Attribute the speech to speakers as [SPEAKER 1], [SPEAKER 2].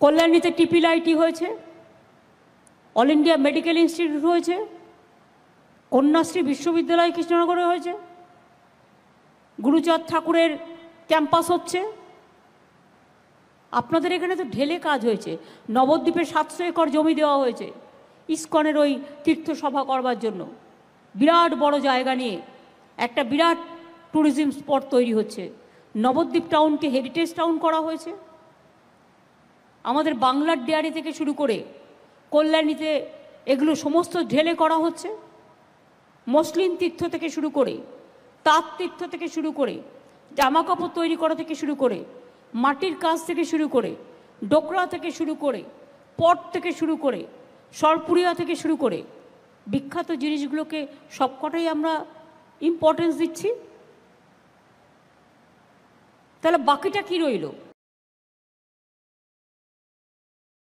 [SPEAKER 1] কল্যাণীতে টিপিআইটি হয়েছে, all India medical institute হয়েছে, কন্যাশ্রী বিশ্ববিদ্যালয় কৃষ্ণনগরে হয়েছে, গুরুচাঁদ ঠাকুরের ক্যাম্পাস হচ্ছে। আপনাদের এখানে তো ঢেলে কাজ হয়েছে। নবদ্বীপে 700 একর জমি দেওয়া হয়েছে ইস্কনের ওই তীর্থসভা করবার জন্য। বিরাট বড় জায়গা নিয়ে একটা বিরাট ট্যুরিজম স্পট তৈরি হচ্ছে। নবদ্বীপ টাউনকে হেরিটেজ টাউন করা হয়েছে। আমাদের বাংলার ডেয়ারি থেকে শুরু করে কল্যাণীতে এগুলো সমস্ত ঢেলে করা হচ্ছে। মসলিন তীর্থ থেকে শুরু করে, তাঁত তীর্থ থেকে শুরু করে, জামাকাপড় তৈরি করা থেকে শুরু করে, মাটির কাজ থেকে শুরু করে, ডোকরা থেকে শুরু করে, পট থেকে শুরু করে, সরপুরিয়া থেকে শুরু করে বিখ্যাত জিনিসগুলোকে সবকটাই আমরা ইম্পর্টেন্স দিচ্ছি। তাহলে বাকিটা কি রইল?